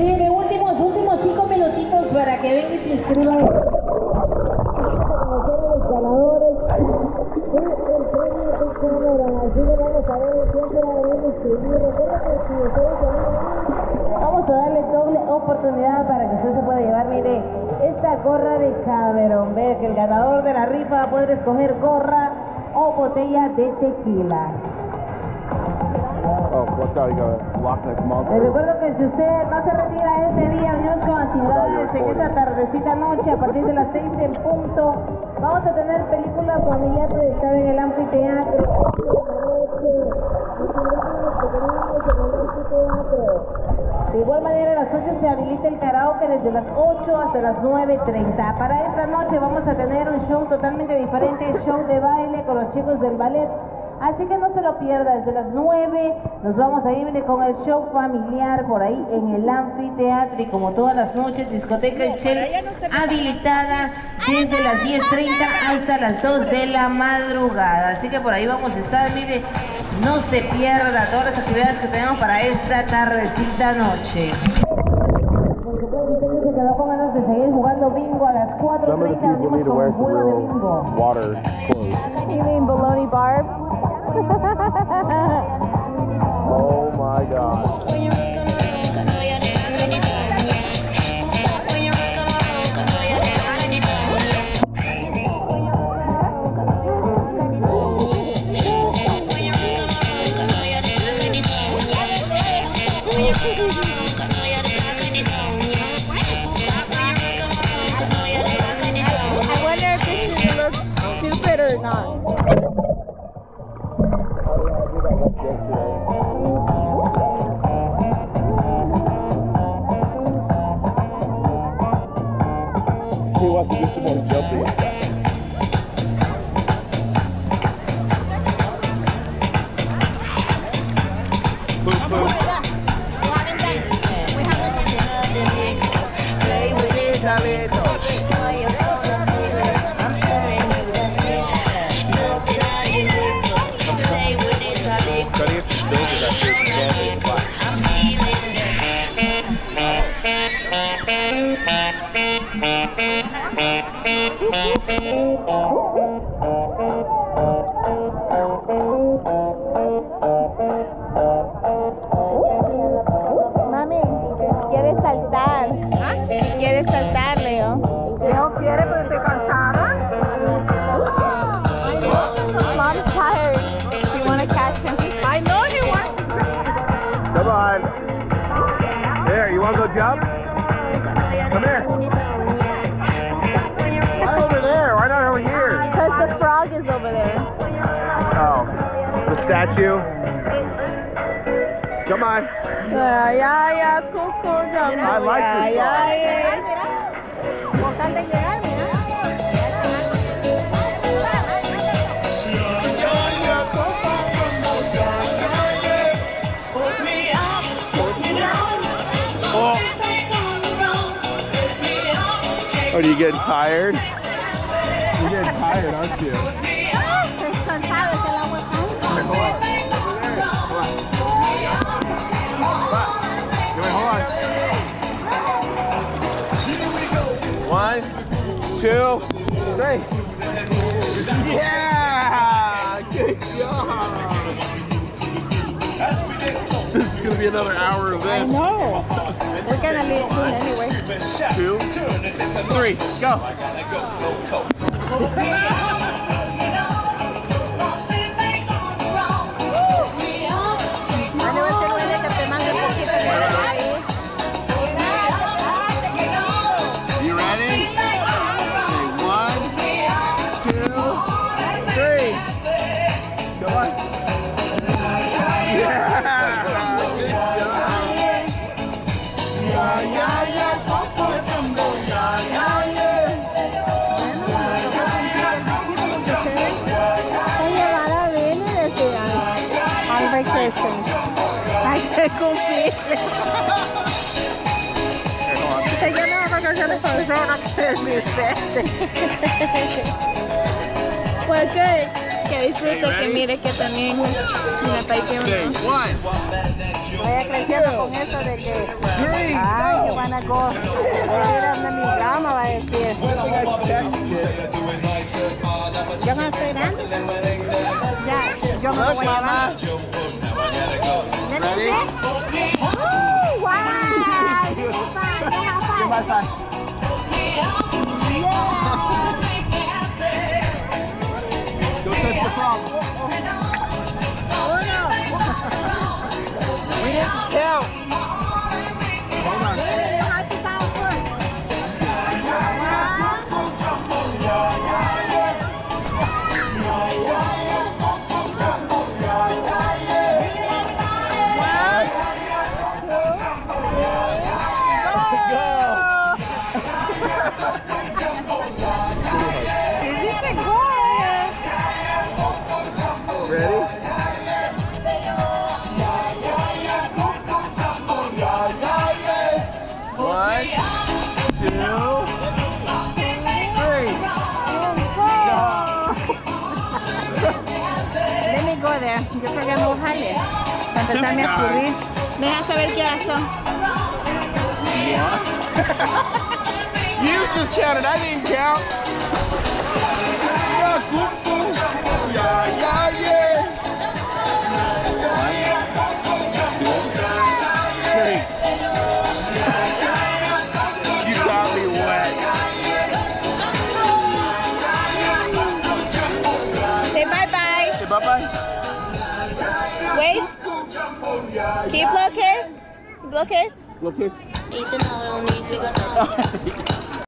Sí, de últimos 5 minutitos para que vengan y se inscriban. Los ganadores. El premio de cámara. Así que vamos a ver quién se va a venir a inscribir. Recuerda que si ustedes vamos a darle doble oportunidad para que usted se pueda llevar, mire, esta gorra de Cameron. Ve que el ganador de la rifa va a poder escoger gorra o botella de tequila. Les recuerdo que si usted no se retira ese día, venimos con actividades en esta tardecita noche a partir de las 6 en punto. Vamos a tener película familiar proyectada en el anfiteatro. De igual manera a las 8 se habilita el karaoke desde las 8 hasta las 9:30. Para esta noche vamos a tener un show totalmente diferente, show de baile con los chicos del ballet. Así que no se lo pierda, desde las 9 nos vamos a ir con el show familiar por ahí en el anfiteatro y como todas las noches, discoteca El Chel habilitada desde las 10:30 hasta las 2 de la madrugada. Así que por ahí vamos a estar, mire, no se pierda todas las actividades que tenemos para esta tardecita noche. Por supuesto, usted se quedó con ganas de seguir jugando bingo a las 4:30, venimos con un juego de bingo. You mean bologna barb? Oh my God. I wonder if this should look stupid or not. He wants to do some more jumping. Boop, boop. Play with it a little. I'm telling you that nothing I can do. Stay with it a little. Cutting it to build it, I feel the damage. I'm feeling Mami, quiere saltar. Quiere saltar, Leo. No quiere, pero estoy cansada. Mom's tired. You want to catch him? I know he wants to. Come on. There, you want to go jump? Come here. Why over there? Why not over here? Because the frog is over there. Oh, the statue. Come on. Yeah, cuckoo, I like this song. Con tal de llegar, mira. Oh, are you getting tired? You're getting tired, aren't you? Cansado, es el agua cansa. Hold on. Hold on. 1, 2, 3. Yeah! Good job! This is going to be another hour of I this. know. We're gonna leave soon anyway. 2, 3, go! You ready? Okay, 1, 2, 3. Come on. Yeah! Good job. Ay, qué cumplible. Se llama vacaciones personas que mi Pues que disfrute, que mire que también me está diciendo. Okay, 1, vaya creciendo con eso de que 3, ay, wanna go. Mira, mi drama va a decir. ¿Yo me estoy dando? Ya, yo me voy a llevar. Ready? Wow! Give me five. Give my sign. Go touch the frog. We didn't count. Hold on. Ready? One, two, three. Let me go there. Yo creo que no jale. Para empezarme a escurrir. Me dejan saber qué horas son. You just counted. I didn't count. Yeah, yeah, yeah. Three. You got me wet. Say bye-bye. Say bye-bye. Wait. Can you blow a kiss? Blow a kiss? Little kiss. It's an all need to go.